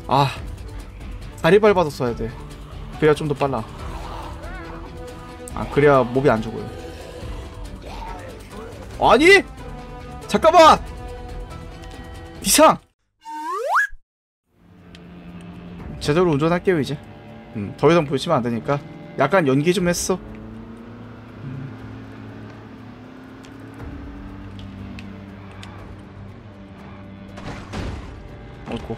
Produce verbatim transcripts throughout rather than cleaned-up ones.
아, 다리 밟아서 써야 돼. 그래야 좀 더 빨라. 아, 그래야 몹이 안 죽어요. 아니! 잠깐만! 이상! 제대로 운전할게요 이제. 음, 더 이상 보여주면 안 되니까. 약간 연기 좀 했어. 음. 어이구.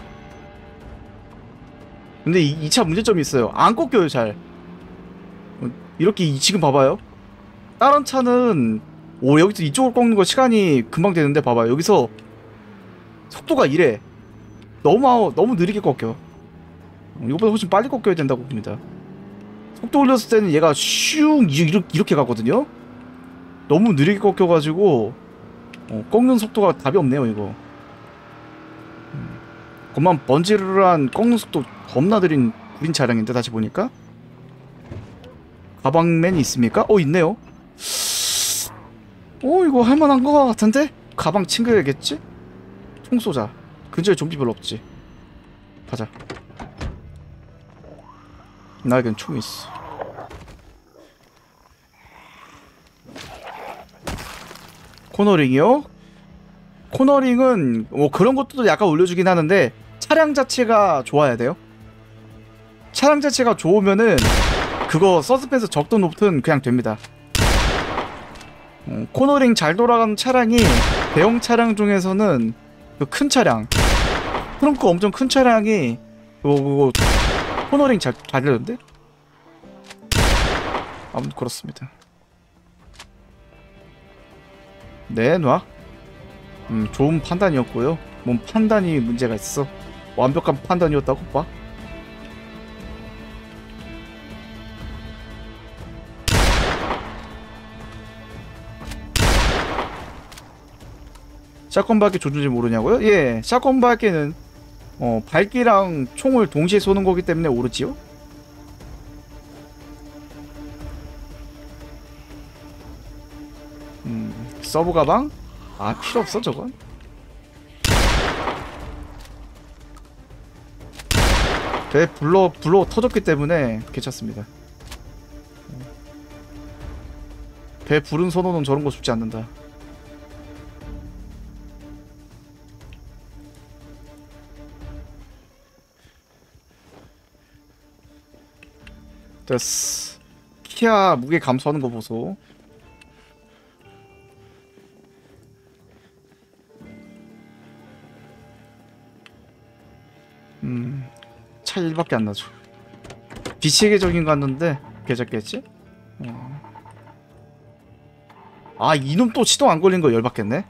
근데 이 차 문제점이 있어요. 안 꺾여요 잘. 이렇게 이, 지금 봐봐요. 다른 차는 오 여기서 이쪽으로 꺾는 거 시간이 금방 되는데 봐봐요. 여기서 속도가 이래. 너무 너무 느리게 꺾여. 이거보다 훨씬 빨리 꺾여야 된다고 봅니다. 속도 올렸을 때는 얘가 슝 이렇게, 이렇게 가거든요. 너무 느리게 꺾여가지고 어, 꺾는 속도가 답이 없네요 이거. 음. 그만 번지르르한 꺾는 속도 겁나 느린 구린 차량인데 다시 보니까 가방맨이 있습니까? 어 있네요. 어 이거 할만한 거 같은데? 가방 챙겨야겠지? 총 쏘자. 근처에 좀비 별로 없지. 가자. 나에겐 총이 있어. 코너링이요? 코너링은 뭐 그런 것도 약간 올려주긴 하는데 차량 자체가 좋아야 돼요. 차량 자체가 좋으면은 그거 서스펜스 적든 높든 그냥 됩니다. 어, 코너링 잘 돌아가는 차량이 대형 차량 중에서는 그 큰 차량 트렁크 엄청 큰 차량이 그거, 그거 코너링 잘, 잘 되던데? 아무튼 그렇습니다. 네, 놔. 음, 좋은 판단이었고요. 뭔 판단이 문제가 있어. 완벽한 판단이었다고 봐. 샷건 밝기 조준지 모르냐고요? 예, 샷건 밝기는 어, 밝기랑 총을 동시에 쏘는 거기 때문에 오르지요? 음, 서브 가방? 아, 필요 없어 저건. 배 불러 불러 터졌기 때문에 괜찮습니다. 배 부른 선호는 저런 거 죽지 않는다. 됐어. 키아 무게 감소하는 거 보소. 음, 차 일밖에 안 나죠. 비체계적인 거 같는데 괜찮겠지? 어. 아, 이놈 또 시동 안 걸린 거 열받겠네.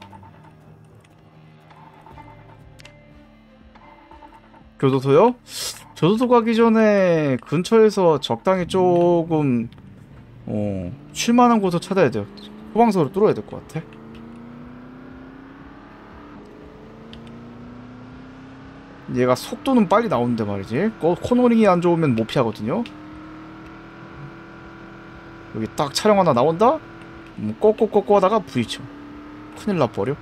교도소요? 교도소 가기 전에 근처에서 적당히 조금 어, 쉴만한 곳을 찾아야 돼요. 소방서를 뚫어야 될 것 같아. 얘가 속도는 빨리 나오는데 말이지. 코, 코너링이 안 좋으면 못 피하거든요. 여기 딱 차량 하나 나온다? 뭐 꼬꼬꼬꼬 하다가 부딪혀. 큰일 나버려.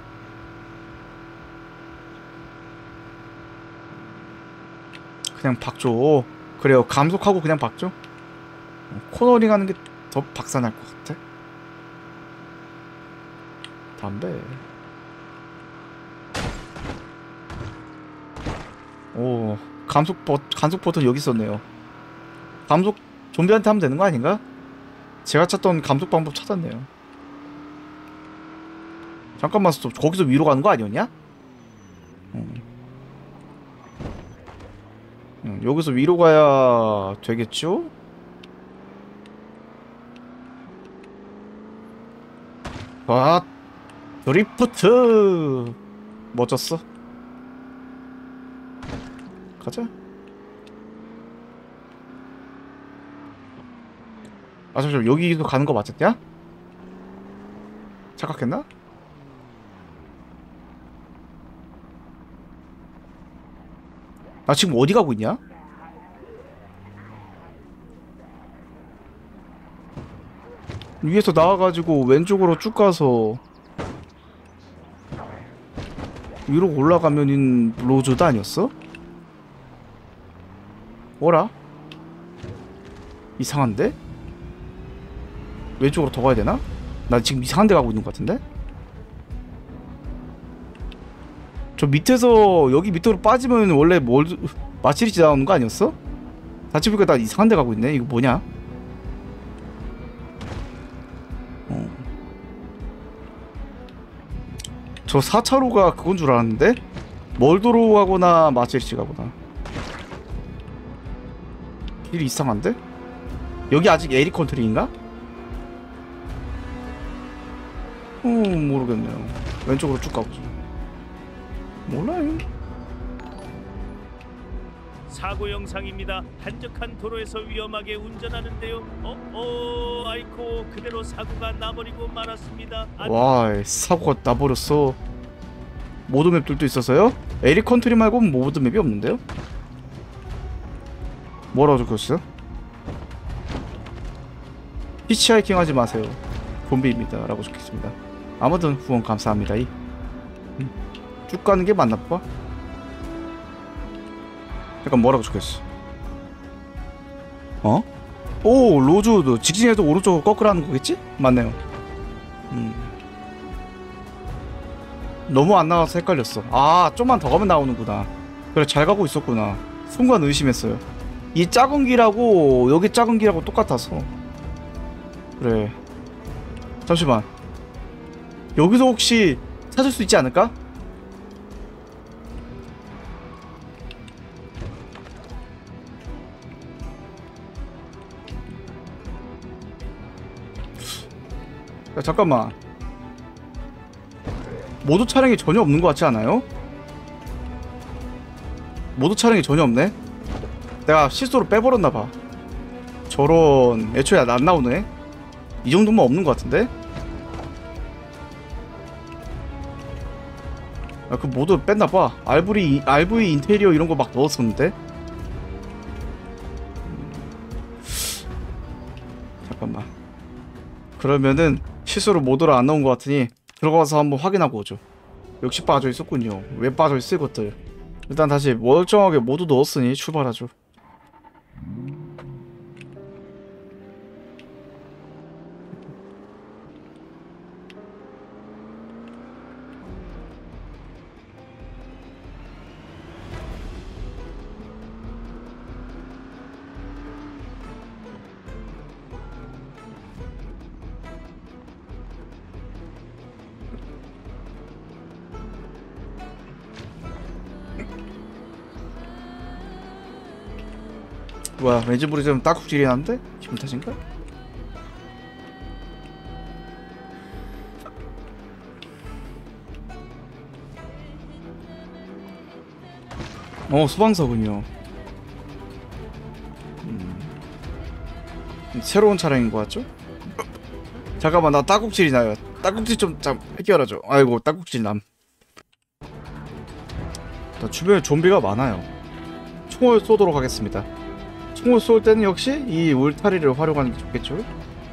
그냥 박죠. 그래요. 감속하고 그냥 박죠. 코너링 하는 게 더 박살날 것 같아. 담배. 오, 감속 버, 감속 버튼 여기 있었네요. 감속 좀비한테 하면 되는 거 아닌가? 제가 찾던 감속 방법 찾았네요. 잠깐만 스톱. 거기서 위로 가는 거 아니었냐? 음. 음, 여기서 위로 가야 되겠죠? 와, 드리프트 멋졌어. 가자. 아 잠시만, 여기도 가는 거 맞았냐? 착각했나? 나 지금 어디 가고 있냐? 위에서 나와가지고 왼쪽으로 쭉 가서 위로 올라가면은 로즈도 아니었어? 뭐라? 이상한데? 왼쪽으로 더 가야 되나? 나 지금 이상한 데 가고 있는 것 같은데? 저 밑에서 여기 밑으로 빠지면 원래 뭘 마치리지 나오는 거 아니었어? 다시 보니까 나 이상한 데 가고 있네. 이거 뭐냐? 어. 저 사 차로가 그건 줄 알았는데? 멀도로 가거나 마치리지 가거나. 길이 이상한데? 여기 아직 에리 컨트리인가? 어, 모르겠네요. 왼쪽으로 쭉 가보죠. 몰라요. 사고 영상입니다. 한적한 도로에서 위험하게 운전하는데요. 어, 어, 아이코 그대로 사고가 나버리고 말았습니다. 안... 와, 사고가 나버렸어. 모드 맵들도 있어서요? 에리 컨트리 말고 모드 맵이 없는데요? 뭐라고 적혔어요? 히치하이킹 하지 마세요. 좀비입니다. 라고 적혔습니다. 아무튼 후원 감사합니다. 이. 음. 쭉 가는 게 맞나 봐. 약간 뭐라고 적혔어? 어? 오, 로즈우드. 직진해서 오른쪽으로 꺾으라는 거겠지? 맞네요. 음. 너무 안 나와서 헷갈렸어. 아, 좀만 더 가면 나오는구나. 그래, 잘 가고 있었구나. 순간 의심했어요. 이 작은 길하고 여기 작은 길하고 똑같아서. 그래. 잠시만. 여기서 혹시 찾을 수 있지 않을까? 야, 잠깐만. 모드 차량이 전혀 없는 것 같지 않아요? 모드 차량이 전혀 없네? 내가 실수로 빼버렸나봐. 저런. 애초에 안 나오네? 이 정도면 없는 것 같은데? 아, 그 모드 뺐나봐. 알브리, 알브이 인테리어 이런거 막 넣었었는데? 잠깐만. 그러면은 실수로 모드를 안 넣은 것 같으니 들어가서 한번 확인하고 오죠. 역시 빠져있었군요. 왜 빠져있을 것들. 일단 다시 멀쩡하게 모두 넣었으니 출발하죠. 뭐야, 왠지 모르게 좀 딱국질이 나는데? 기분 탓인가? 어, 소방서군요. 음, 새로운 차량인 것 같죠? 잠깐만, 나 딱국질이 나요. 딱국질 좀 참 해결하죠. 아이고, 딱국질 남. 나 주변에 좀비가 많아요. 총을 쏘도록 하겠습니다. 총을 쏠 때는 역시 이 울타리를 활용하는 게 좋겠죠?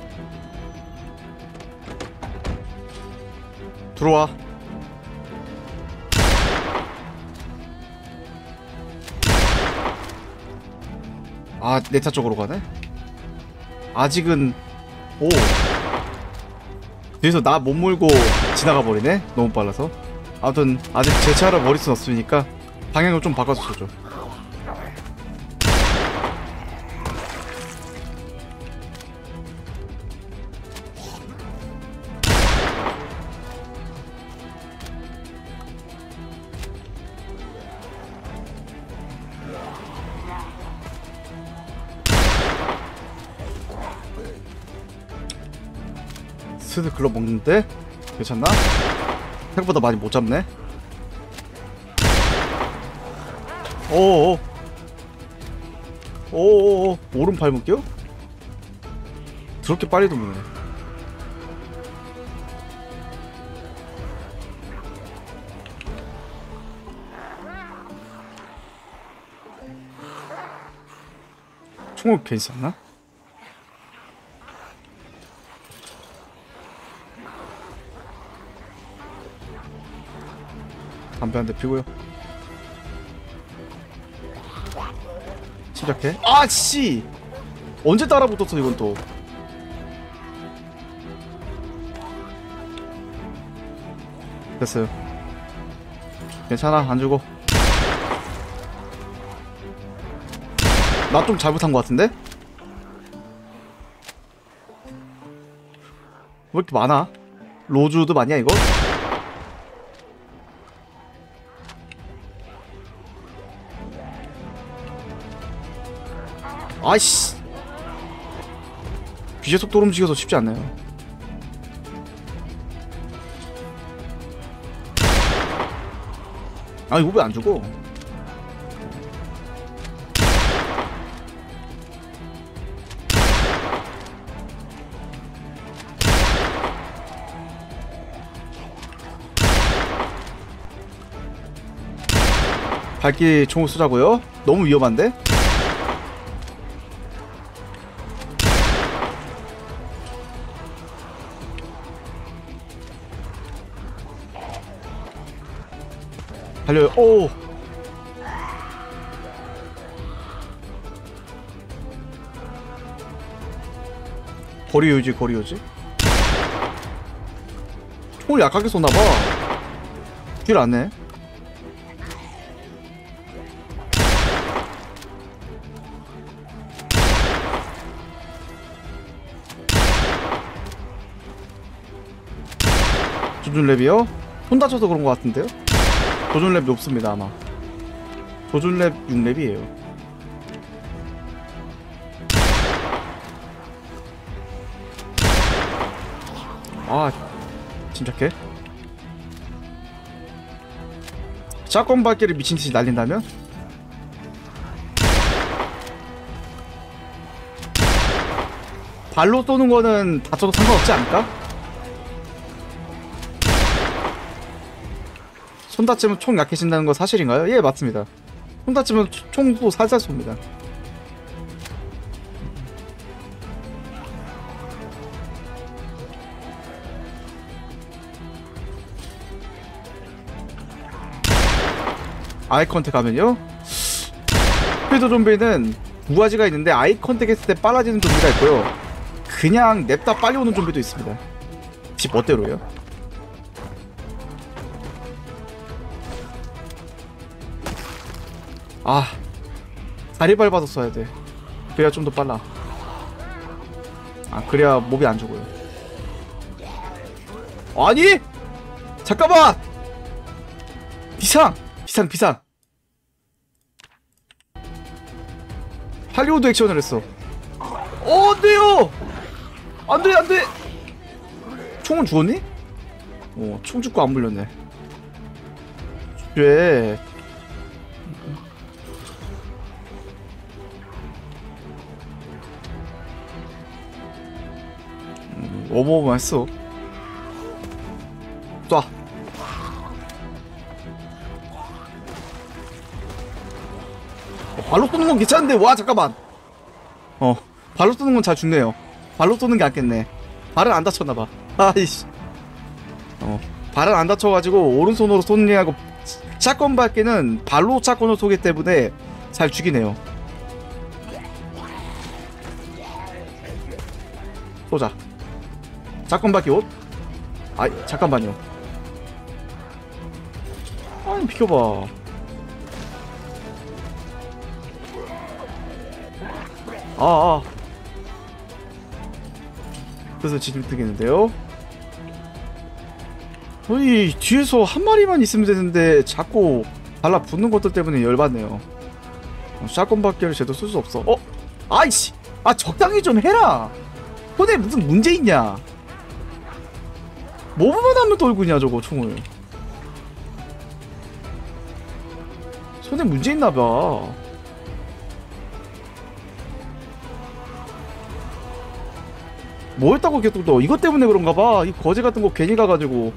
들어와. 아, 내 차 쪽으로 가네? 아직은... 오, 뒤에서 나 못 몰고 지나가 버리네? 너무 빨라서. 아무튼 아직 제 차를 버릴 순 없으니까 방향을 좀 바꿔서 쏘죠. 스드 글러 먹는데? 괜찮나? 생각보다 많이 못 잡네? 오오오 오오오 오른팔 묶여? 그렇게 빨리 도무네. 총을 괜히 쐈나? 담배 한 대 피고요. 침착해. 아씨 언제 따라붙었어 이건 또. 됐어요. 괜찮아 안 죽어. 나 좀 잘못한 것 같은데? 왜 이렇게 많아? 로즈우드 맞냐 이거? 아이씨 귀재 속도로 움직여서 쉽지 않네요. 아 이거 왜 안 죽어? 밝기 총을 쏘자고요? 너무 위험한데? 달려요. 오. 거리 유지, 거리 유지. 총을 약하게 쏘나봐. 길 안 내. 조준랩이요? 손 다쳐서 그런 것 같은데요? 조준랩이 높습니다 아마. 조준랩 육 랩이에요. 아 침착해. 샷건 발길을 미친듯이 날린다면? 발로 쏘는 거는 다쳐도 상관없지 않을까? 손 다치면 총 약해진다는 거 사실인가요? 예 맞습니다. 손 다치면 총도 살살 쏩니다. 아이 컨택 하면요? 스피드 좀비는 두 가지가 있는데 아이 컨택 했을 때 빨라지는 좀비가 있고요, 그냥 냅다 빨리 오는 좀비도 있습니다. 지 멋대로요. 아 다리 밟아서 써야 돼. 그래야 좀 더 빨라. 아 그래야 몹이 안 죽어요. 아니! 잠깐만! 비상! 비상 비상! 할리우드 액션을 했어. 어 안돼요! 안돼 안돼! 총은 죽었니? 어 총 죽고 안 물렸네. 쟤 어마어마 했어. 쏴. 어, 발로 쏘는 건 괜찮은데. 와 잠깐만. 어 발로 쏘는 건 잘 죽네요. 발로 쏘는 게 낫겠네. 발은 안 다쳤나봐. 아이씨. 어 발은 안 다쳐가지고 오른손으로 쏘는 게 아니고 샷건 밝기는 발로 샷건을 쏘기 때문에 잘 죽이네요. 쏘자. 샷건 밝기 옷? 아 잠깐만요. 아니 비켜봐. 아아 그래서 진입되겠는데요? 아니 뒤에서 한 마리만 있으면 되는데 자꾸 달라붙는 것들 때문에 열받네요. 어, 샷건 밖에를 제대로 쓸 수 없어. 어? 아이씨! 아 적당히 좀 해라! 손에 무슨 문제 있냐? 뭐만 하면 돌고 있냐 저거 총을. 손에 문제 있나봐. 뭐 했다고 계속 너 이것 때문에 그런가봐. 이 거지 같은 거 괜히 가가지고.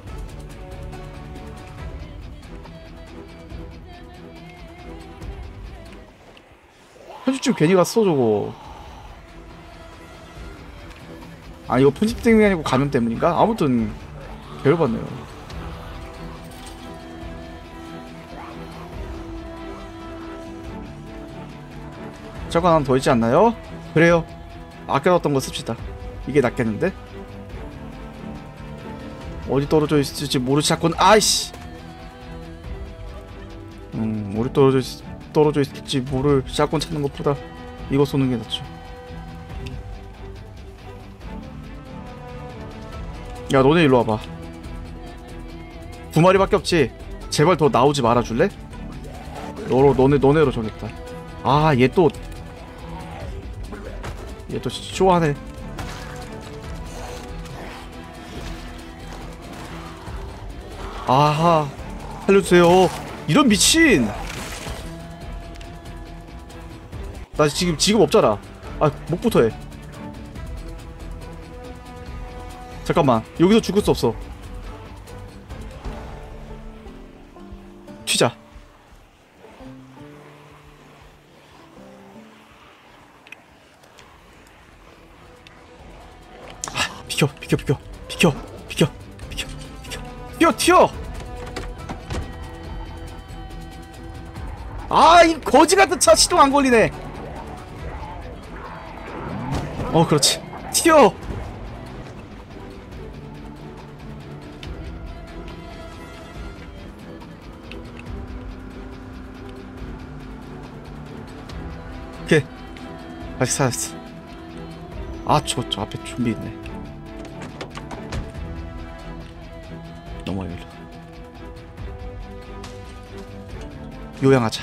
편집점 괜히 갔어 저거. 아 이거 편집 때문이 아니고 감염 때문인가? 아무튼 개열받네요. 샷건 하나 더 있지 않나요? 그래요. 아껴놨던 거 씁시다. 이게 낫겠는데? 어디 떨어져 있을지 모르 샷건. 아이씨. 음, 어디 떨어져 있, 떨어져 있을지 모를 샷건 찾는 것보다 이거 쏘는 게 낫죠. 야, 너네 일로 와봐. 두 마리밖에 없지. 제발 더 나오지 말아줄래? 너로 너네 너네로 정했다. 아, 얘 또 얘 또 쇼하네. 아하, 살려주세요. 이런 미친. 나 지금 지금 없잖아. 아, 목부터 해. 잠깐만, 여기서 죽을 수 없어. 튀자. 아, 비켜, 비켜, 비켜, 비켜, 비켜, 비켜, 비켜, 튀어, 튀어. 아, 이 거지 같은 차 시동 안 걸리네. 어, 그렇지. 튀어. 오케이. 아직 살았어. 아, 저, 저 앞에 좀비 있네. 넘어요, 일로. 요양하자.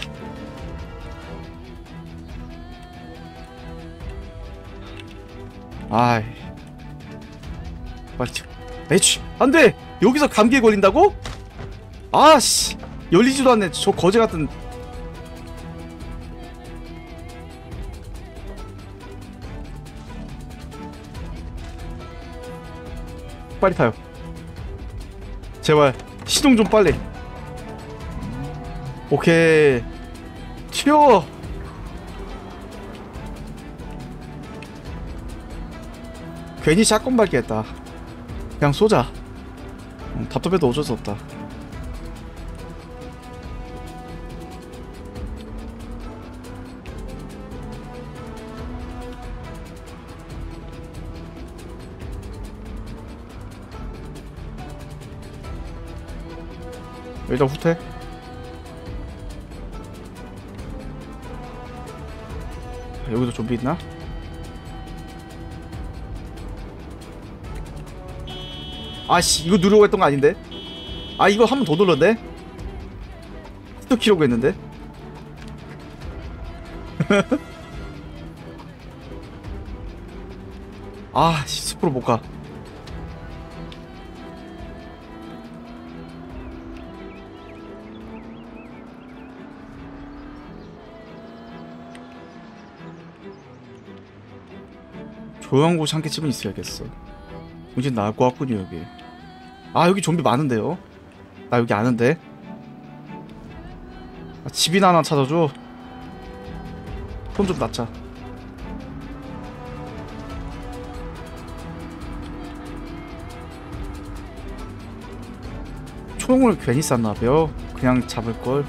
아이. 빨리 튀어. 에이치. 안 돼! 여기서 감기에 걸린다고? 아씨. 열리지도 않네. 저 거지 같은. 빨리 타요. 제발 시동 좀 빨리. 오케이. 튀어. 괜히 샷건 밟기했다. 그냥 쏘자. 음, 답답해도 어쩔 수 없다. 일단 후퇴. 여기도 좀비 있나? 아씨, 이거 누르고 했던 거 아닌데? 아, 이거 한 번 더 눌렀네? 스톱 키려고 했는데? 아, 숲으로 못 가. 조용한 곳 한개쯤은 있어야겠어. 이제 나을 것 같군요, 여기. 아, 여기 좀비 많은데요? 나 여기 아는데? 아, 집이나 하나 찾아줘. 손 좀 놨자. 총을 괜히 쐈나봐요. 그냥 잡을걸.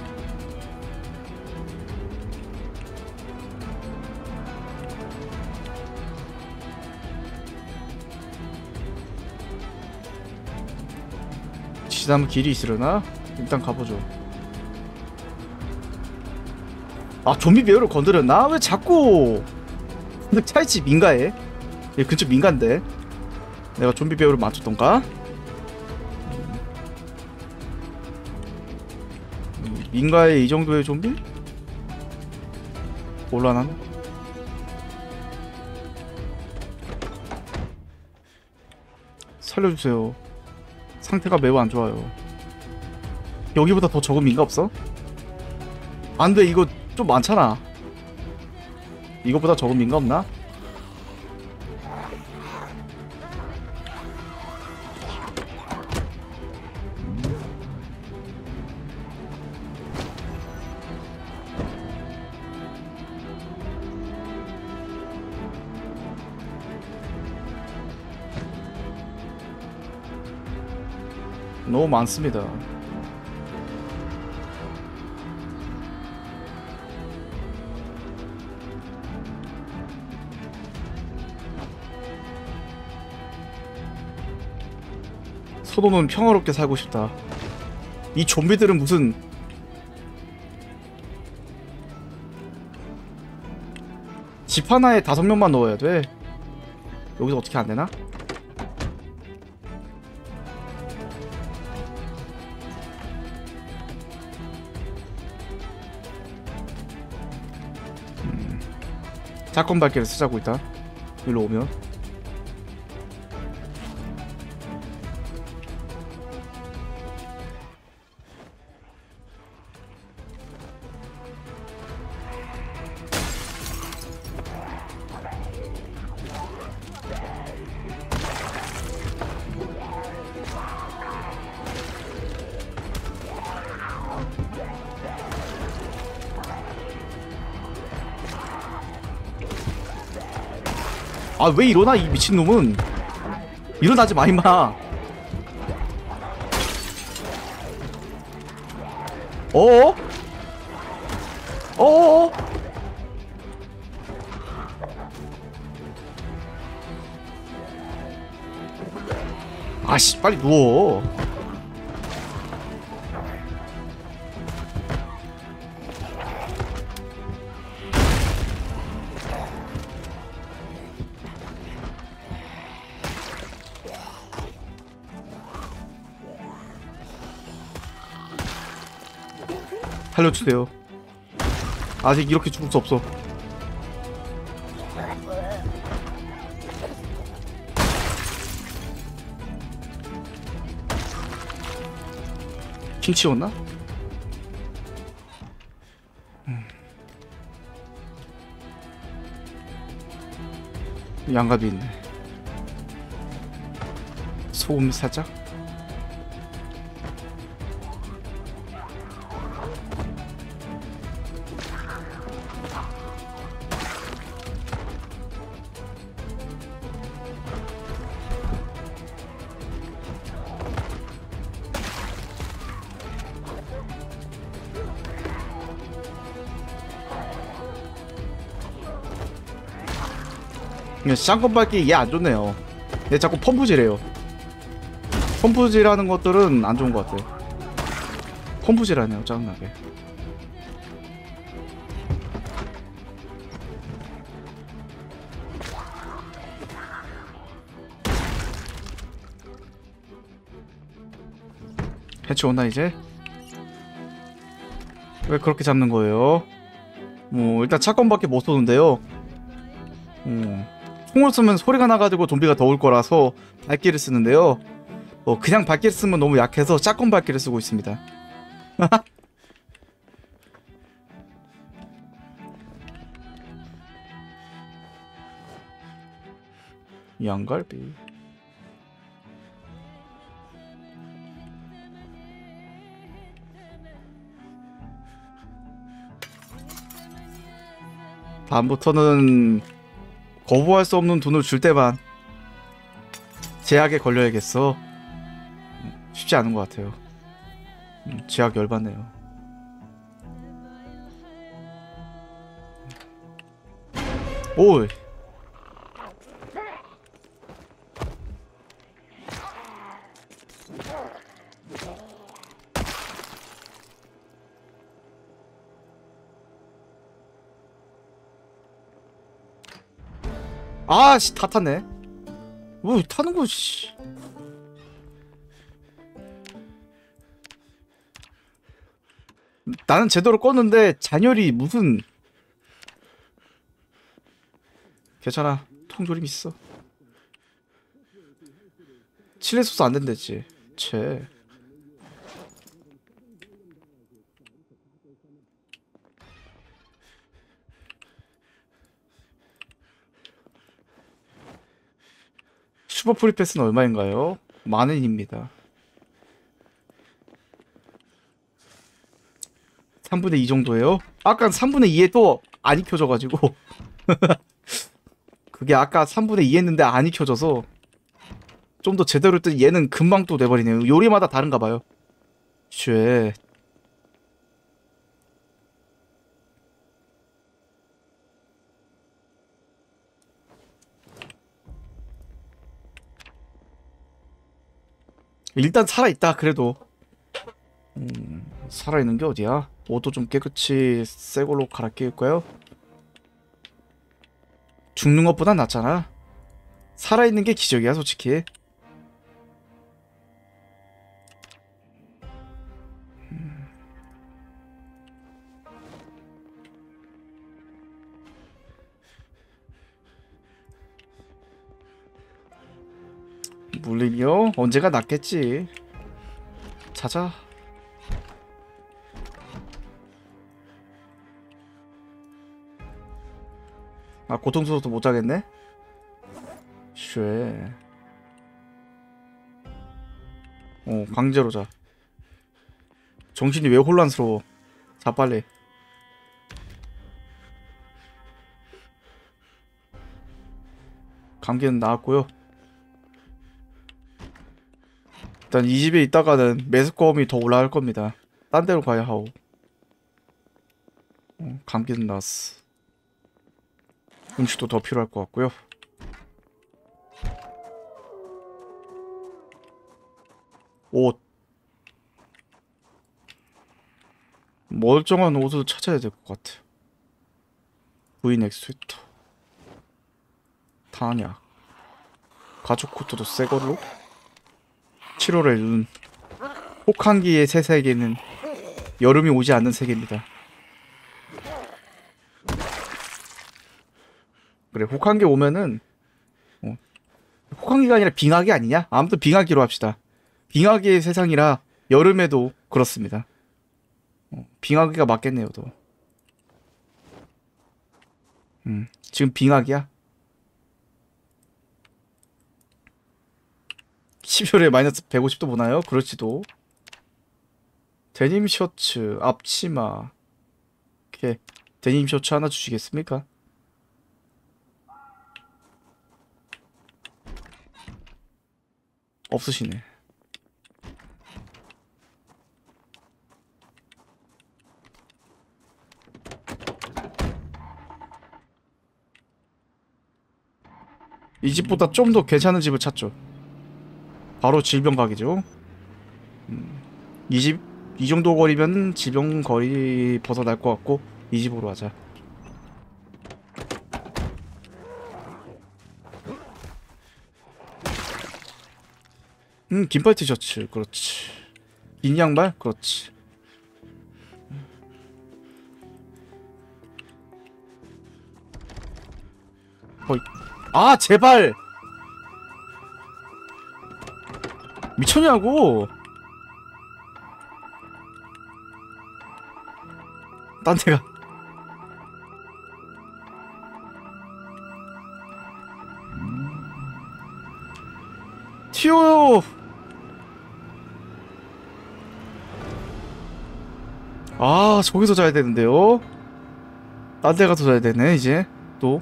지나면 길이 있으려나? 일단 가보죠. 아, 좀비 배우를 건드렸나? 왜 자꾸 근데 차이치 민가해? 얘 근처 민가인데 내가 좀비 배우를 맞췄던가? 민가에 이 정도의 좀비? 곤란하네. 살려주세요. 상태가 매우 안 좋아요. 여기보다 더 적은 민가 없어? 안 돼, 이거 좀 많잖아. 이거보다 적은 민가 없나? 너무 많습니다. 토노는 평화롭게 살고 싶다. 이 좀비들은 무슨 집 하나에 다섯 명만 넣어야 돼. 여기서 어떻게 안 되나? 음. 사건 밝기를 쓰자고 일단. 일로 오면. 아 왜 일어나 이 미친놈은. 일어나지 마 임마. 어어? 어어? 아씨 빨리 누워. 살려주세요. 아직 이렇게 죽을 수 없어. 킹 치웠나? 음. 양갑이 있네. 소금 살짝. 쌍꺼 밟기 얘 안 좋네요. 얘 자꾸 펌프질해요. 펌프질하는 것들은 안 좋은 것 같아요. 펌프질하네요 짜증나게. 해치웠나 이제? 왜 그렇게 잡는 거예요? 뭐 일단 차건밖에 못 쏘는데요. 음. 총을 쏘면 소리가 나가지고 좀비가 더 올 거라서 발기를 쓰는데요. 어, 그냥 발기를 쓰면 너무 약해서 짝건 발기를 쓰고 있습니다. 양갈비. 다음부터는 거부할 수 없는 돈을 줄 때만 제약에 걸려야겠어. 쉽지 않은 것 같아요. 제약 열받네요. 오. 아씨 다 탔네. 뭐 타는 거 씨. 나는 제대로 껐는데 잔열이 무슨. 괜찮아 통조림 있어. 칠레 소스 안 된댔지. 쟤. 슈퍼 프리패스는 얼마인가요? 만원입니다. 삼분의 이 정도예요? 아까 삼분의 이에 또 안 익혀져가지고 그게 아까 삼분의 이 했는데 안 익혀져서 좀 더 제대로 했더니 얘는 금방 또 돼버리네요. 요리마다 다른가봐요. 쉣. 일단 살아있다 그래도. 음, 살아있는 게 어디야? 옷도 좀 깨끗이 새 걸로 갈아 끼울까요? 죽는 것보단 낫잖아. 살아있는 게 기적이야 솔직히. 음. 물림이요? 언제가 낫겠지. 자자. 아, 고통스러워서 못 자겠네? 쉐. 어, 강제로 자. 정신이 왜 혼란스러워. 자, 빨리. 감기는 나았고요. 일단 이 집에 있다가는 매스꺼움이 더 올라갈 겁니다. 딴 데로 가야 하오. 어, 감기는 나았어. 음식도 더 필요할 것 같고요. 옷. 멀쩡한 옷을 찾아야 될 것 같아요. 브이넥 스웨터. 탄약. 가죽 코트도 새 걸로. 칠월의 눈. 혹한기의 새 세계는 여름이 오지 않는 세계입니다. 그래, 혹한기 오면은 어. 혹한기가 아니라 빙하기 아니냐? 아무튼 빙하기로 합시다. 빙하기의 세상이라 여름에도 그렇습니다. 어, 빙하기가 맞겠네요, 더. 음, 지금 빙하기야? 십이월에 마이너스 백오십 도 보나요? 그럴지도. 데님 셔츠, 앞치마. 이렇게 데님 셔츠 하나 주시겠습니까? 없으시네. 이 집보다 좀 더 괜찮은 집을 찾죠. 바로 질병각이죠. 음, 이 집, 이 정도 거리면 질병 거리 벗어날 것 같고 이 집으로 하자. 음, 긴팔 티셔츠. 그렇지. 긴 양말? 그렇지. 어이. 아, 제발! 미쳤냐고! 딴 데가. 튀어요! 아, 저기서 자야 되는데요? 딴 데 가서 자야 되네, 이제. 또.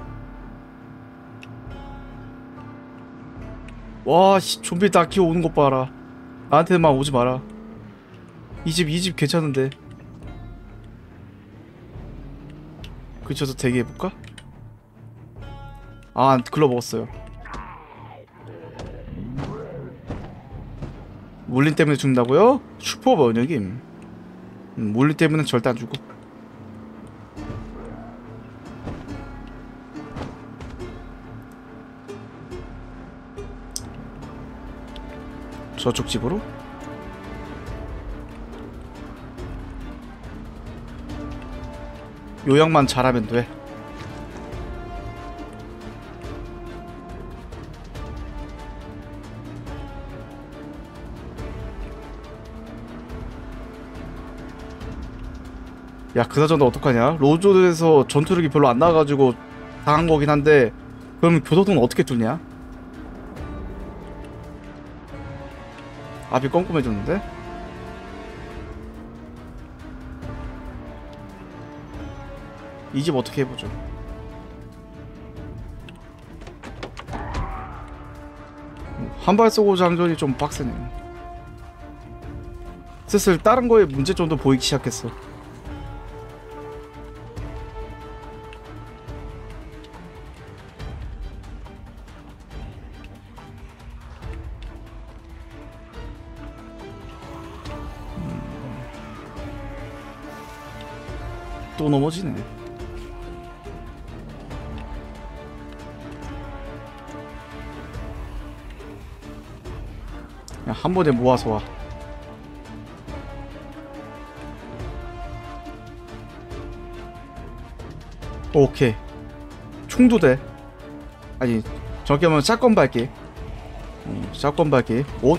와, 씨, 좀비 다 기어오는 것 봐라. 나한테만 오지 마라. 이 집, 이 집 괜찮은데. 그쳐서 대기해볼까? 아, 글러 먹었어요. 물린 때문에 죽는다고요? 슈퍼 번역임. 음, 물린 때문에 절대 안 죽어. 저쪽 집으로? 요약만 잘하면 돼. 야, 그나저나 어떡하냐? 로조드에서 전투력이 별로 안 나와가지고 당한 거긴 한데 그럼 교도통은 어떻게 뚫냐? 앞이 껌껌해졌는데? 이 집 어떻게 해보죠. 한발 쏘고 장전이 좀 빡세네. 슬슬 다른 거에 문제점도 보이기 시작했어. 또 넘어지네. 그냥 한 번에 모아서 와. 오케이. 총도 돼. 아니, 정확히 하면 샷건 밟기. 음, 샷건 밟기. 오.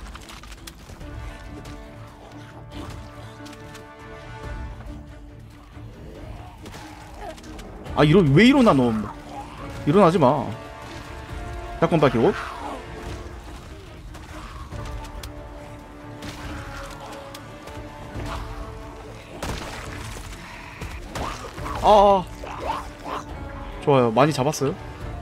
아, 이러, 왜 일어나, 너. 일어나지 마. 샷건 밟기, 옷. 아, 좋아요. 많이 잡았어요.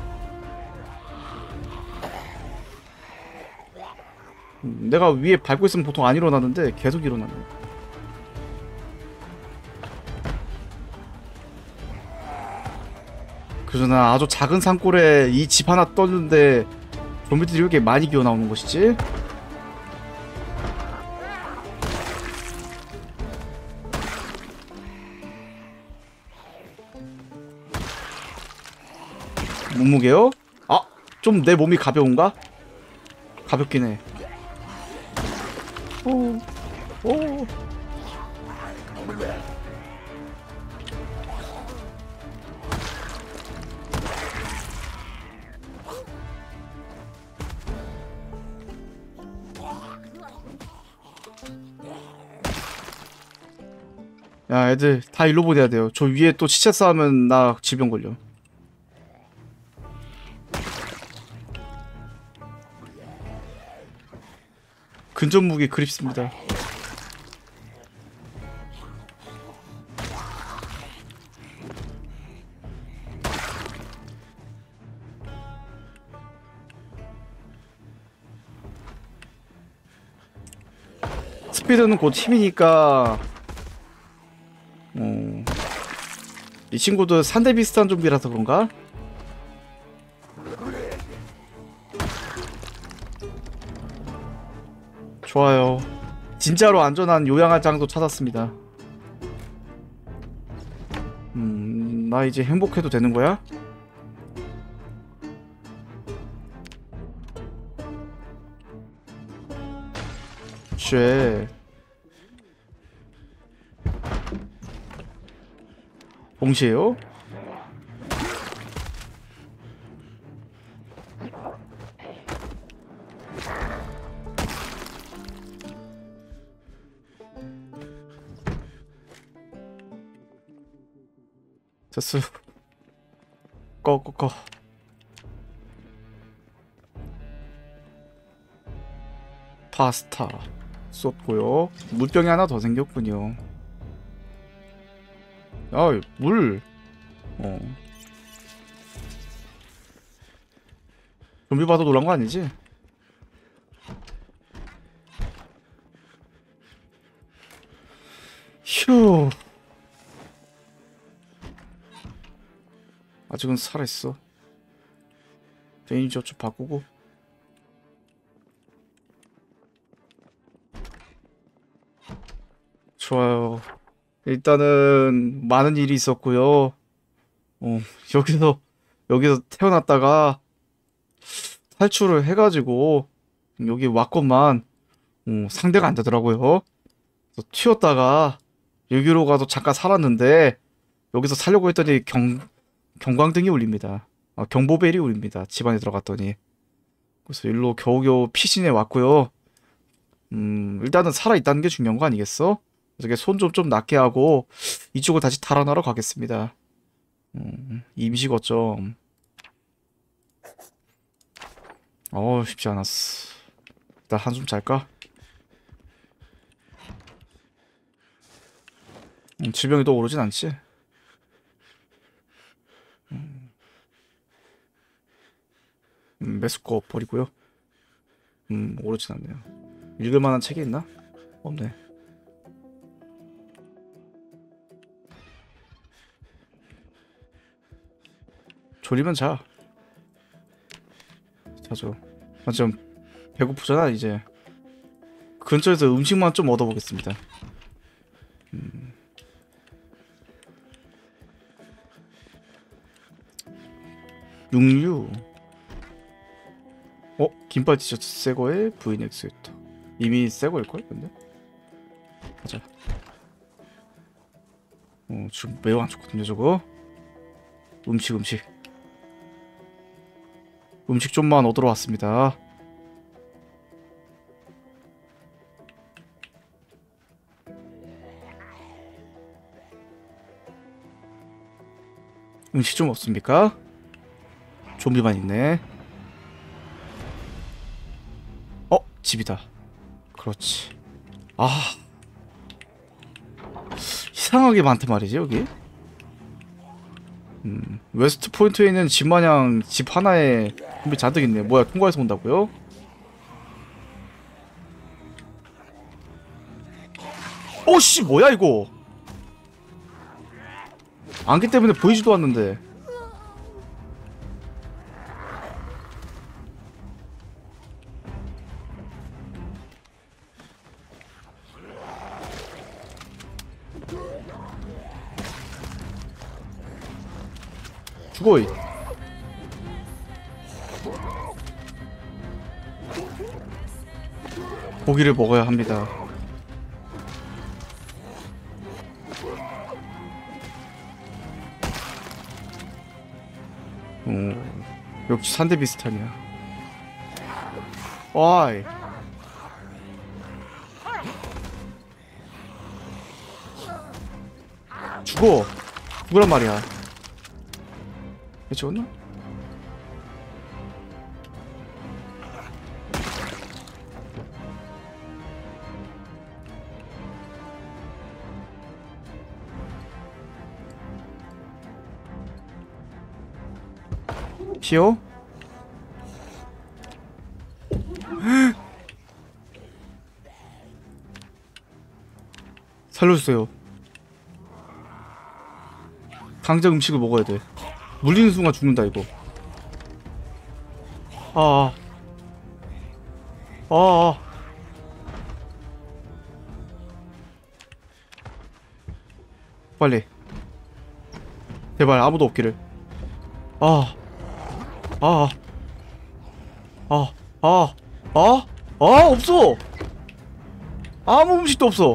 음, 내가 위에 밟고 있으면 보통 안 일어나는데 계속 일어나네. 그래서 나 아주 작은 산골에 이 집 하나 떴는데 좀비들이 이렇게 많이 기어 나오는 것이지? 몸무게요? 아! 좀 내 몸이 가벼운가? 가볍긴 해. 오, 오. 야, 애들 다 일로 보내야 돼요. 저 위에 또 시체 쌓으면 나 질병 걸려. 근접 무기 그립습니다. 스피드는 곧 힘이니까. 어... 이 친구도 산대 비슷한 좀비라서 그런가? 좋아요. 진짜로 안전한 요양할 장소 찾았습니다. 음, 나 이제 행복해도 되는 거야? 쉣. 동시에요? 됐어. 꺼, 꺼, 꺼. 파스타 쏟고요. 물병이 하나 더 생겼군요. 아, 물. 어. 좀비 봐도 놀란 거 아니지? 휴. 아직은 살아있어. 데미지 좀 바꾸고. 좋아요. 일단은 많은 일이 있었고요. 어, 여기서 여기서 태어났다가 탈출을 해가지고 여기 왔건만 어, 상대가 안 되더라고요. 그래서 튀었다가 여기로 가서 잠깐 살았는데 여기서 살려고 했더니 경 경광등이 울립니다. 아, 경보벨이 울립니다. 집안에 들어갔더니. 그래서 일로 겨우겨우 피신해 왔고요. 음, 일단은 살아있다는 게 중요한 거 아니겠어? 그래서 손 좀 좀 낫게 하고 이쪽을 다시 탈환하러 가겠습니다. 음, 임시 거점. 어, 쉽지 않았어. 일단 한숨 잘까? 음, 질병이 또 오르진 않지? 음, 음, 메스꺼 버리고요. 음, 오르진 않네요. 읽을 만한 책이 있나? 없네. 졸리면 자. 자죠. 아, 좀 배고프잖아 이제. 근처에서 음식만 좀 얻어보겠습니다. 음. 육류. 어? 긴팔 티셔츠 새거에 브이넥 스웨터. 이미 새거일걸 근데? 가자. 어 지금 매우 안 좋거든요 저거. 음식 음식 음식 좀만 얻으러 왔습니다. 음식 좀 없습니까? 좀비만 있네. 어? 집이다. 그렇지. 아 이상하게 많단 말이지 여기. 음 웨스트 포인트에 있는 집 마냥 집 하나에 좀비 잔뜩 있네. 뭐야 통과해서 온다고요? 오씨 뭐야 이거. 안개 때문에 보이지도 않는데. 죽어 이. 고기를 먹어야 합니다. 어, 역시 산대 비슷하냐. 와이. 죽어. 죽으란 말이야. 왜 죽었나? 피어? 살려주세요. 당장 음식을 먹어야 돼. 물리는 순간 죽는다 이거. 아, 아, 아. 빨리. 제발 아무도 없기를. 아, 아, 아, 아, 아, 아, 없어. 아무 음식도 없어.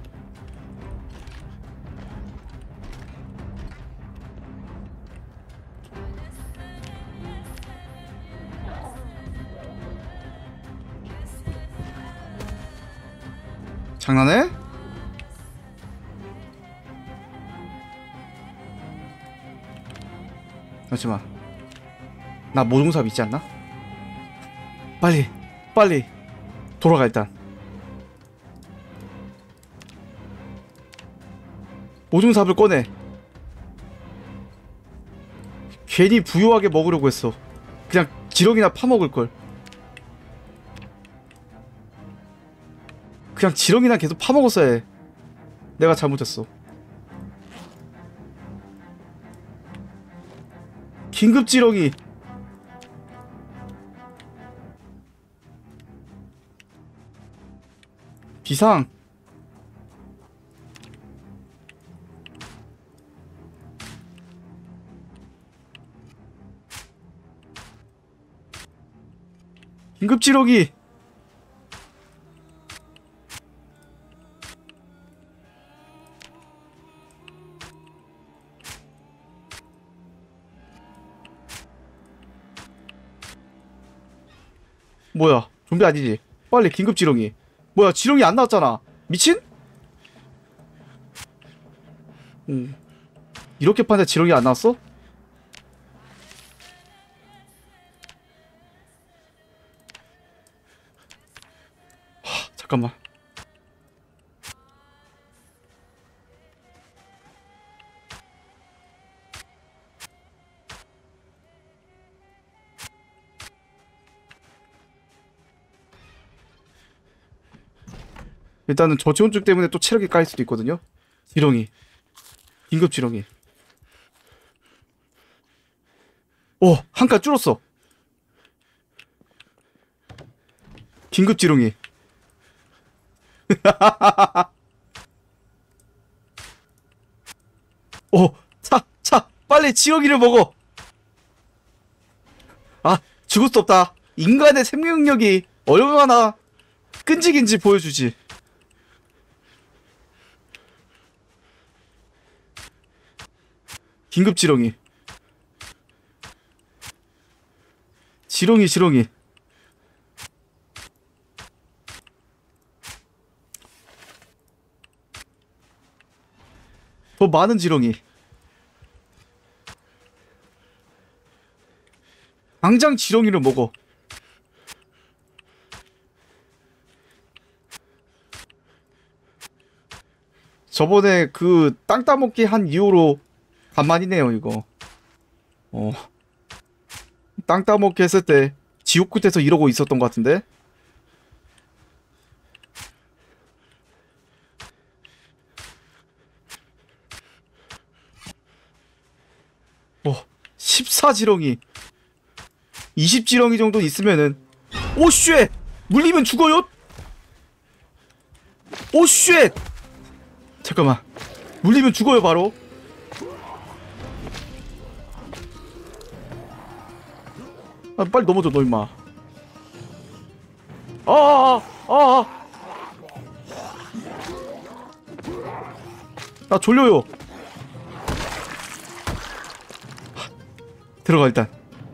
장난해? 잠시만. 나 모종삽 있지 않나? 빨리 빨리 돌아가. 일단 모종삽을 꺼내. 괜히 부유하게 먹으려고 했어. 그냥 지렁이나 파먹을걸. 그냥 지렁이나 계속 파먹었어야 해. 내가 잘못했어. 긴급 지렁이. 비상. 긴급 지렁이. 뭐야 좀비 아니지? 빨리 긴급 지렁이. 뭐야 지렁이 안 나왔잖아. 미친? 음. 이렇게 파는데 지렁이 안 나왔어? 하, 잠깐만. 일단은 저체온증 때문에 또 체력이 까일 수도 있거든요. 지렁이. 긴급 지렁이. 오, 한 칸 줄었어. 긴급 지렁이. 오, 차, 차, 빨리 지렁이를 먹어. 죽을 수 없다. 인간의 생명력이 얼마나 끈질긴지 보여주지. 긴급 지렁이. 지렁이 지렁이. 더 많은 지렁이. 당장 지렁이를 먹어. 저번에 그 땅 따먹기 한 이후로 간만이네요 이거. 어, 땅 따먹기 했을 때 지옥 끝에서 이러고 있었던 것 같은데. 어, 십사 지렁이. 이십 지렁이 정도 있으면은. 오 쉣! 물리면 죽어요? 오 쉣! 잠깐만. 물리면 죽어요 바로. 아, 빨리 넘어져 너 임마. 아아아 아아. 나 졸려요. 들어가 일단.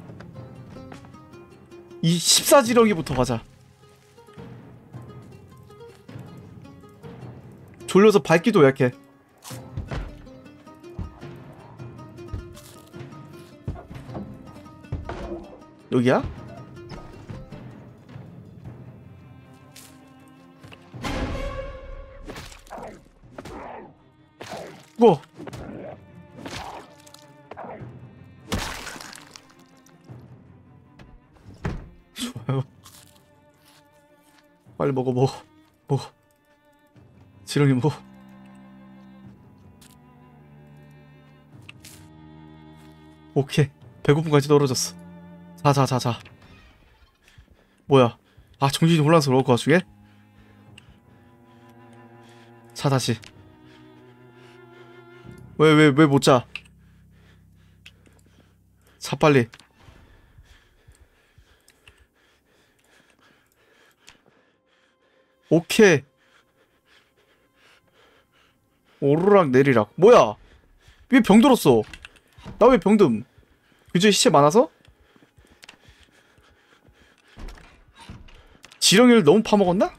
이 십사 지렁이부터 가자. 졸려서 밟기도 약해. 여기야? 고! 좋아요. 빨리 먹어 먹어 먹어. 지렁이 먹어. 오케이. 배고픔까지 떨어졌어. 자자자자. 뭐야. 아 정신이 혼란스러워 그 와중에? 자 다시. 왜 왜 왜 못 자? 자 빨리. 오케이. 오르락 내리락. 뭐야? 왜 병들었어? 나 왜 병듦? 그저 시체 많아서? 지렁이를 너무 파먹었나?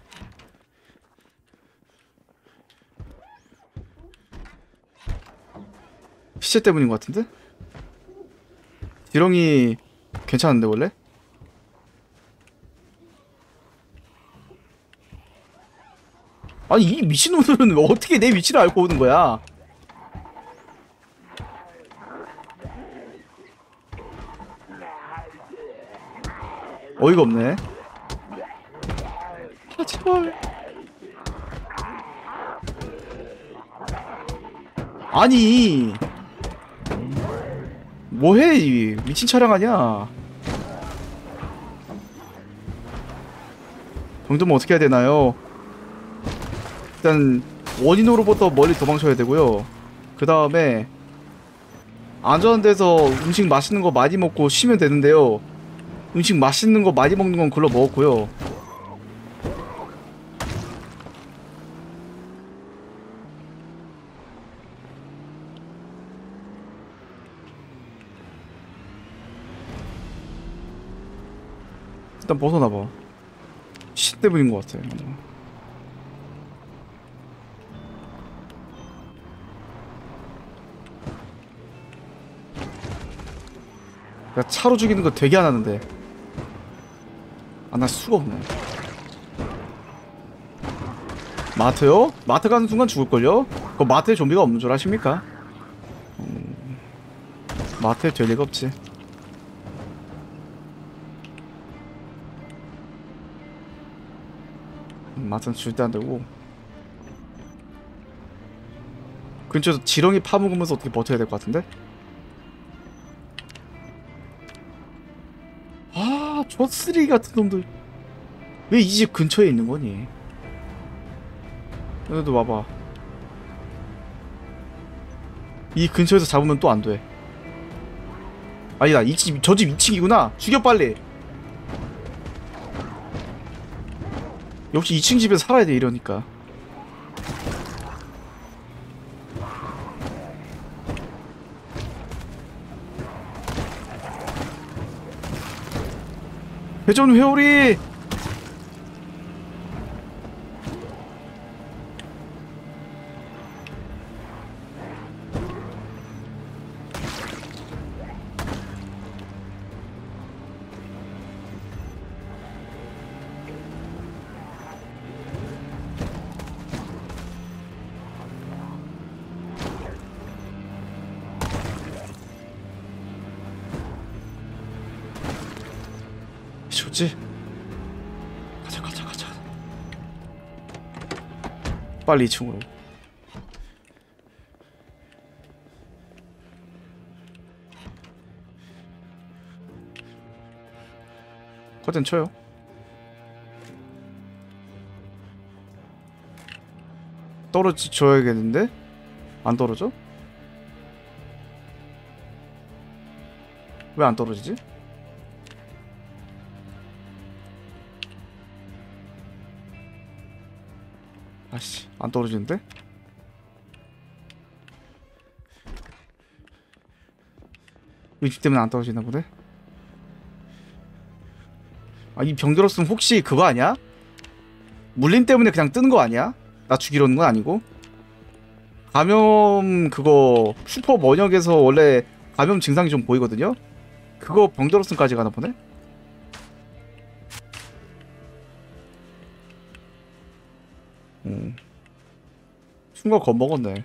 시체 때문인 것 같은데? 지렁이 괜찮은데 원래? 아니 이 미친놈들은 어떻게 내 위치를 알고 오는 거야? 어이가 없네. 아 제발. 아니 뭐해 이 미친 차량 아니야. 정도면 어떻게 해야 되나요? 일단 원인으로부터 멀리 도망쳐야 되고요. 그 다음에 안전한 데서 음식 맛있는 거 많이 먹고 쉬면 되는데요. 음식 맛있는 거 많이 먹는 건 글러 먹었고요. 일단 벗어나봐. 시 때문인 것 같아. 야, 차로 죽이는 거 되게 안 하는데. 안 할 수가 없네. 마트요? 마트 가는 순간 죽을걸요? 그 마트에 좀비가 없는 줄 아십니까? 음, 마트에 될 리가 없지. 음, 마트는 절대 안 되고. 근처에서 지렁이 파먹으면서 어떻게 버텨야 될 것 같은데? 아, 저 쓰레기 같은 놈들. 왜 이 집 근처에 있는 거니? 여기도 와봐. 이 근처에서 잡으면 또 안 돼. 아니다, 이 집, 저 집 이 층이구나. 죽여, 빨리. 역시 이 층 집에서 살아야 돼 이러니까. 회전 회오리. 좋지? 가자 가자 가자. 빨리 이 층으로. 커튼 쳐요. 떨어지 줘야겠는데? 안 떨어져? 왜 안 떨어지지? 아씨, 안 떨어지는데? 의식 때문에 안 떨어지나 보네. 아, 이 병 들었으면 혹시 그거 아니야? 물림 때문에 그냥 뜨는 거 아니야? 나 죽이려는 건 아니고? 감염 그거 슈퍼 면역에서 원래 감염 증상이 좀 보이거든요? 그거 병 들었음까지 가나 보네? 음. 순간 겁먹었네.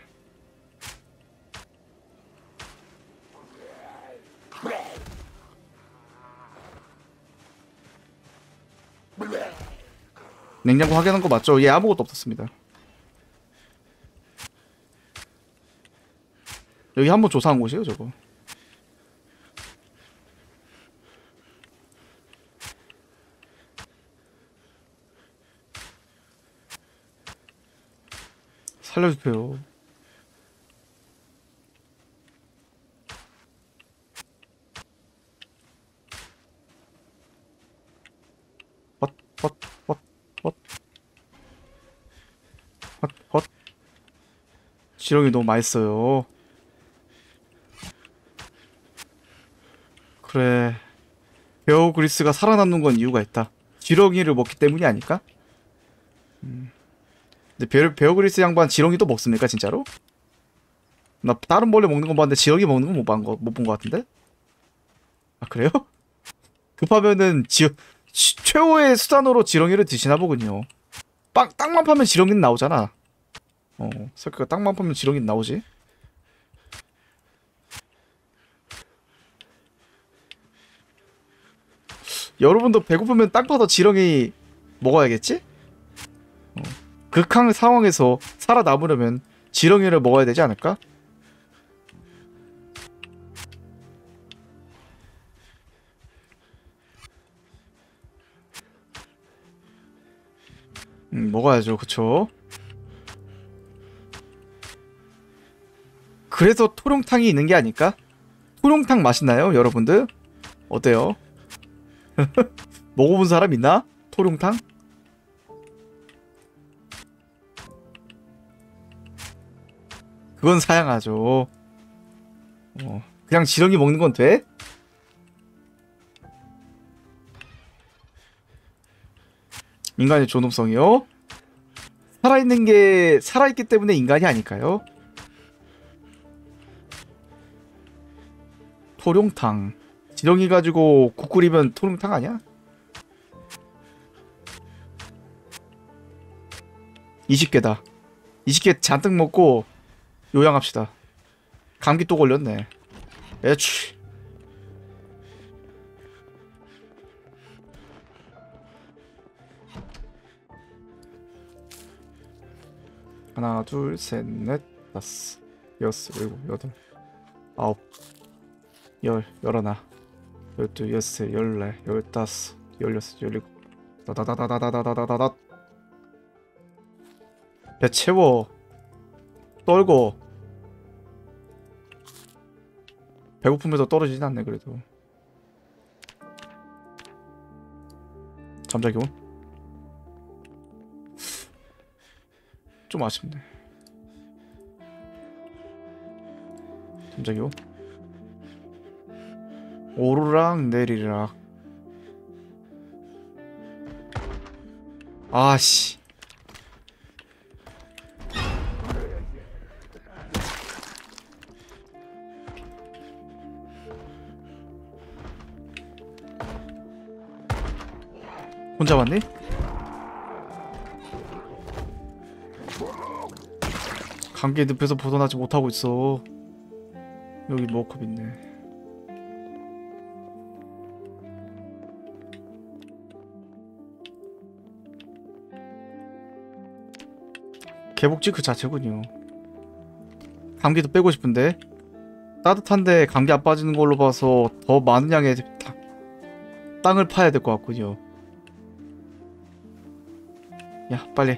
냉장고 확인한 거 맞죠? 얘 아무것도 없었습니다. 여기 한번 조사한 곳이에요 저거. 살려주세요. 헛, 헛, 헛, 헛. 헛, 헛. 지렁이 너무 맛있어요. 그래. 베어그리스가 살아남는 건 이유가 있다. 지렁이를 먹기 때문이 아닐까? 음. 근데 베어, 베어그리스 양반 지렁이도 먹습니까 진짜로? 나 다른 벌레 먹는 건 봤는데 지렁이 먹는 건 못 본 거, 못 본 거 같은데? 아 그래요? 급하면은 지, 치, 최후의 수단으로 지렁이를 드시나 보군요. 빵, 땅만 파면 지렁이는 나오잖아. 어, 설마 땅만 파면 지렁이는 나오지? 여러분도 배고프면 땅 파서 지렁이 먹어야겠지? 어. 극한 상황에서 살아남으려면 지렁이를 먹어야 되지 않을까? 음, 먹어야죠, 그쵸? 그래서 토룡탕이 있는 게 아닐까? 토룡탕 맛있나요, 여러분들? 어때요? 먹어본 사람 있나? 토룡탕? 그건 사양하죠. 어, 그냥 지렁이 먹는 건 돼? 인간의 존엄성이요? 살아있는 게 살아있기 때문에 인간이 아닐까요? 토룡탕. 지렁이 가지고 국 끓이면 토룡탕 아니야? 이십 개다. 이십 개 잔뜩 먹고 요양합시다. 감기 또 걸렸네. 에취. 하나, 둘, 셋, 넷, 다섯, 여섯, 일곱, 여덟, 아홉, 열, 열하나, 열둘, 열셋, 열넷, 열다섯, 열여섯, 열일곱, 다다다다다다다다다다. 배 채워. 떨고. 배고픔에서 떨어지진 않네 그래도. 잠자기 온? 좀 아쉽네. 잠자기요. 오르락 내리락. 아씨. 혼자 왔니? 감기의 늪에서 벗어나지 못하고 있어. 여기 머컵 있네. 개복지 그 자체군요. 감기도 빼고 싶은데 따뜻한데 감기 안 빠지는 걸로 봐서 더 많은 양의 타, 땅을 파야 될 것 같군요. 야 빨리.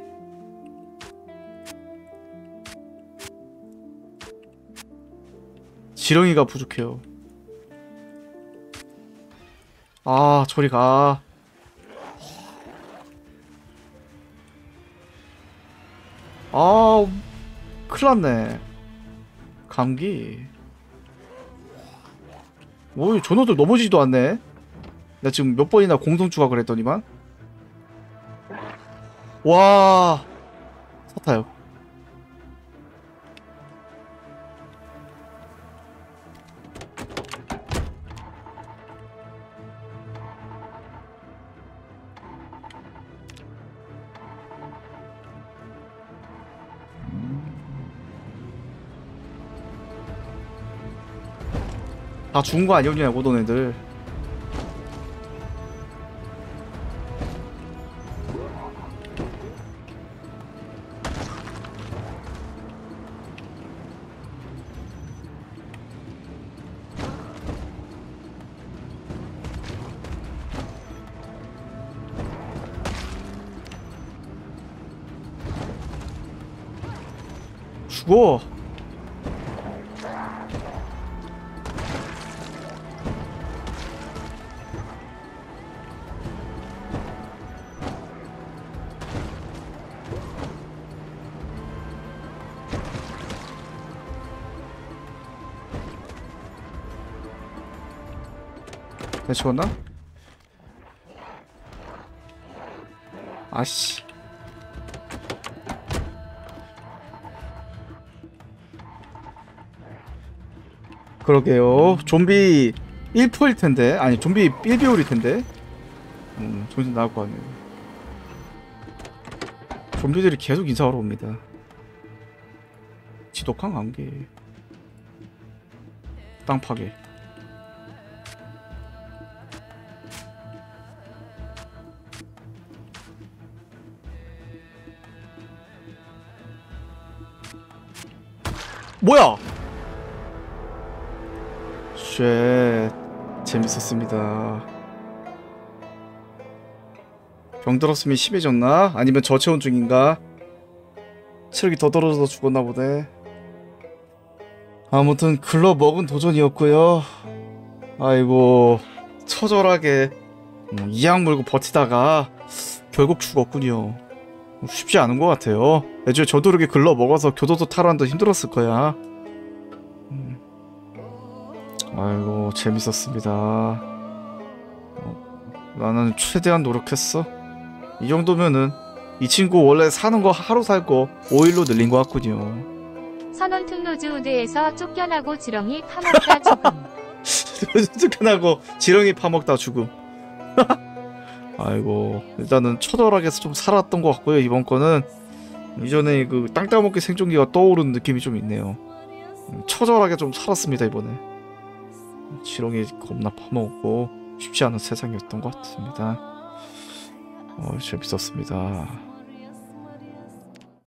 지렁이가 부족해요. 아 저리 가. 아 큰일났네. 감기. 오 저놈들 넘어지지도 않네. 나 지금 몇 번이나 공성 추각을 했더니만. 와 사타요. 다 죽은 거 아니었냐고 너네들. 죽어. 내가 죽었나? 아씨. 그러게요. 좀비 일 퍼일 텐데. 아니 좀비 일 비율일 텐데. 음, 정신 나올 것 같네요. 좀비들이 계속 인사하러 옵니다. 지독한 관계. 땅 파괴. 뭐야? 쉣. 재밌었습니다. 병들었으면 심해졌나? 아니면 저체온 중인가? 체력이 더 떨어져서 죽었나 보네. 아무튼 글러 먹은 도전이었고요. 아이고 처절하게 음, 이악 물고 버티다가 결국 죽었군요. 쉽지 않은 것 같아요. 애초에 저도 이렇게 글러 먹어서 교도소 탈환도 힘들었을 거야. 음. 아이고 재밌었습니다. 어, 나는 최대한 노력했어. 이 정도면은 이 친구 원래 사는 거 하루 살 거 오 일로 늘린 것 같군요. 선원특 로즈우드에서 쫓겨나고 지렁이 파먹다 죽음. 쫓겨나고 지렁이 파먹다 죽음. 아이고 일단은 처절하게 좀 살았던 것 같고요. 이번 거는 이전에 그 땅 따먹기 생존기가 떠오르는 느낌이 좀 있네요. 처절하게 좀 살았습니다 이번에. 지렁이 겁나 파먹고 쉽지 않은 세상이었던 것 같습니다. 어, 재밌었습니다.